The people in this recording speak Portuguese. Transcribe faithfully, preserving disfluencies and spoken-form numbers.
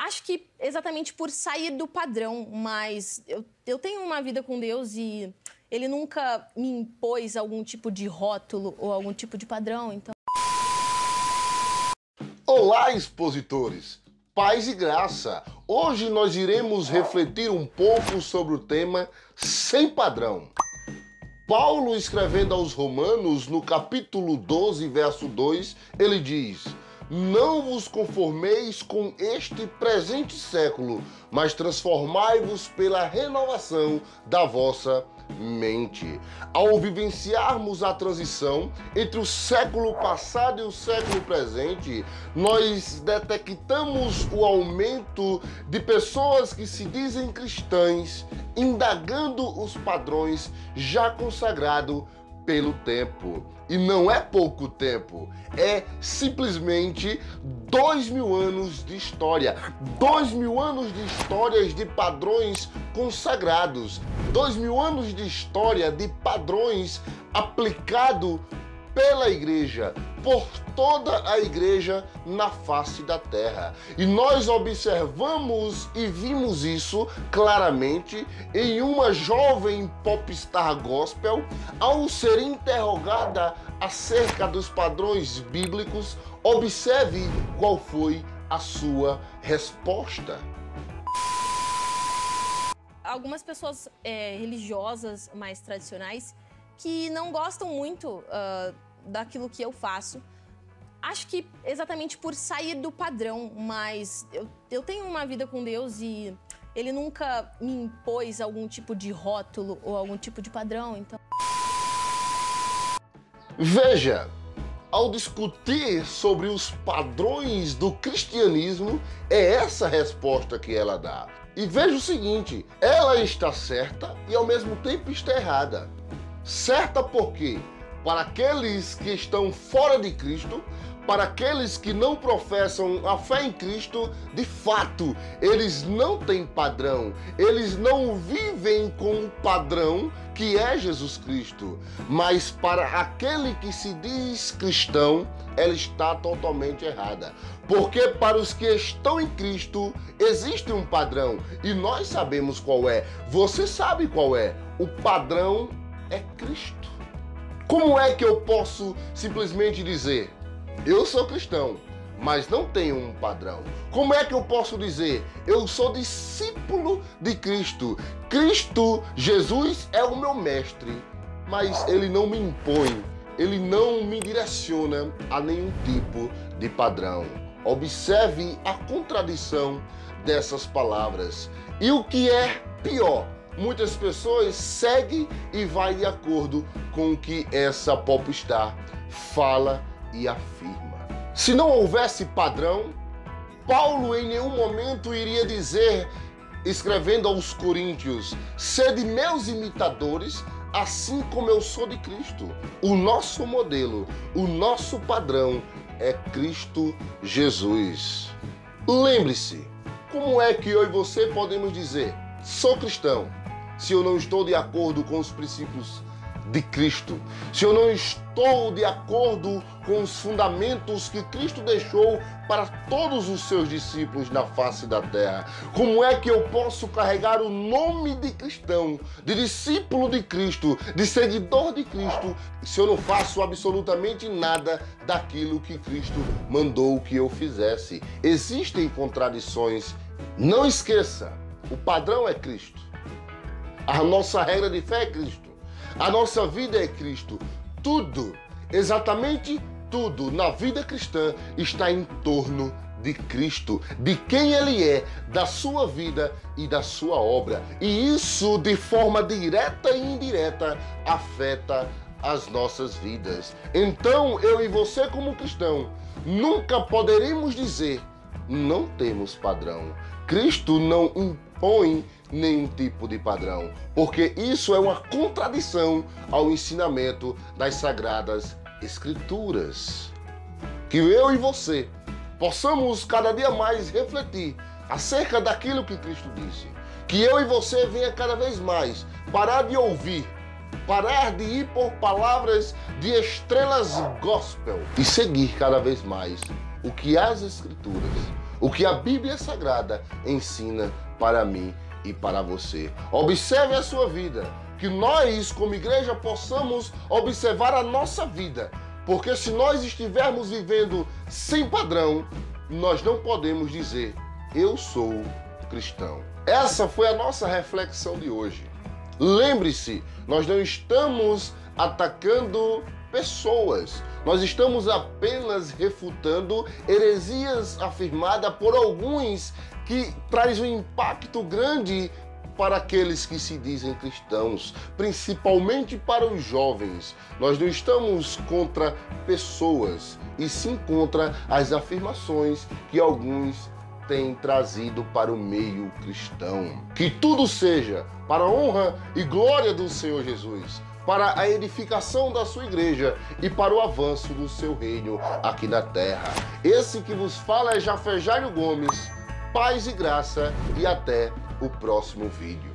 Acho que exatamente por sair do padrão, mas eu, eu tenho uma vida com Deus e Ele nunca me impôs algum tipo de rótulo ou algum tipo de padrão, então... Olá, expositores! Paz e graça! Hoje nós iremos refletir um pouco sobre o tema sem padrão. Paulo, escrevendo aos Romanos, no capítulo doze, verso dois, ele diz: não vos conformeis com este presente século, mas transformai-vos pela renovação da vossa mente. Ao vivenciarmos a transição entre o século passado e o século presente, nós detectamos o aumento de pessoas que se dizem cristãs, indagando os padrões já consagrados pelo tempo. E não é pouco tempo, é simplesmente dois mil anos de história. Dois mil anos de histórias de padrões consagrados. Dois mil anos de história de padrões aplicados pela igreja, por toda a igreja na face da terra. E nós observamos e vimos isso claramente em uma jovem popstar gospel ao ser interrogada acerca dos padrões bíblicos. Observe qual foi a sua resposta. Algumas pessoas é, religiosas mais tradicionais que não gostam muito uh, daquilo que eu faço. Acho que exatamente por sair do padrão, mas eu, eu tenho uma vida com Deus e Ele nunca me impôs algum tipo de rótulo ou algum tipo de padrão, então... Veja, ao discutir sobre os padrões do cristianismo, é essa a resposta que ela dá. E veja o seguinte, ela está certa e ao mesmo tempo está errada. Certa porque, para aqueles que estão fora de Cristo, para aqueles que não professam a fé em Cristo, de fato, eles não têm padrão, eles não vivem com o padrão que é Jesus Cristo. Mas para aquele que se diz cristão, ela está totalmente errada. Porque para os que estão em Cristo, existe um padrão e nós sabemos qual é. Você sabe qual é. O padrão é Cristo. Como é que eu posso simplesmente dizer, eu sou cristão, mas não tenho um padrão? Como é que eu posso dizer, eu sou discípulo de Cristo? Cristo, Jesus é o meu mestre, mas Ele não me impõe, Ele não me direciona a nenhum tipo de padrão. Observe a contradição dessas palavras. E o que é pior, muitas pessoas seguem e vai de acordo com o que essa popstar fala e afirma. Se não houvesse padrão, Paulo em nenhum momento iria dizer, escrevendo aos Coríntios, sede meus imitadores, assim como eu sou de Cristo. O nosso modelo, o nosso padrão é Cristo Jesus. Lembre-se, como é que eu e você podemos dizer, sou cristão, se eu não estou de acordo com os princípios de Cristo, se eu não estou de acordo com os fundamentos que Cristo deixou para todos os seus discípulos na face da terra? Como é que eu posso carregar o nome de cristão, de discípulo de Cristo, de seguidor de Cristo, se eu não faço absolutamente nada daquilo que Cristo mandou que eu fizesse? Existem contradições. Não esqueça, o padrão é Cristo. A nossa regra de fé é Cristo. A nossa vida é Cristo. Tudo, exatamente tudo na vida cristã está em torno de Cristo, de quem Ele é, da sua vida e da sua obra. E isso, de forma direta e indireta, afeta as nossas vidas. Então, eu e você como cristão, nunca poderemos dizer, não temos padrão. Cristo não impõe nenhum tipo de padrão, porque isso é uma contradição ao ensinamento das Sagradas Escrituras. Que eu e você possamos cada dia mais refletir acerca daquilo que Cristo disse. Que eu e você venha cada vez mais parar de ouvir, parar de ir por palavras de estrelas gospel e seguir cada vez mais o que as Escrituras, o que a Bíblia Sagrada ensina para mim e para você. Observe a sua vida, que nós, como igreja, possamos observar a nossa vida, porque se nós estivermos vivendo sem padrão, nós não podemos dizer, eu sou cristão. Essa foi a nossa reflexão de hoje. Lembre-se, nós não estamos atacando pessoas, nós estamos apenas refutando heresias afirmadas por alguns que traz um impacto grande para aqueles que se dizem cristãos, principalmente para os jovens. Nós não estamos contra pessoas, e sim contra as afirmações que alguns têm trazido para o meio cristão. Que tudo seja para a honra e glória do Senhor Jesus, para a edificação da sua igreja e para o avanço do seu reino aqui na terra. Esse que vos fala é Jafé Jairo Gomes. Paz e graça e até o próximo vídeo.